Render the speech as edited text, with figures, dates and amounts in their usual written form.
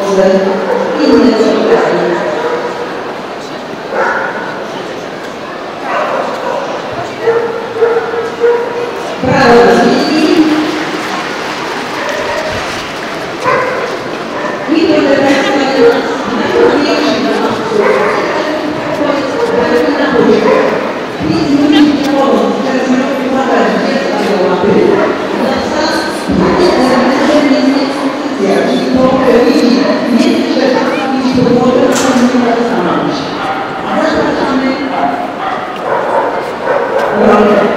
może inne spotkanie. Brawo dla dzieci. I to teraz najważniejszy dla nas to jest na poziomie. Nic musi nie pomóc, teraz mamy wkładać dziecka do łapy. I to widzi nie trzeba iść do wody, a nie zastanowić. A zapraszamy rolę.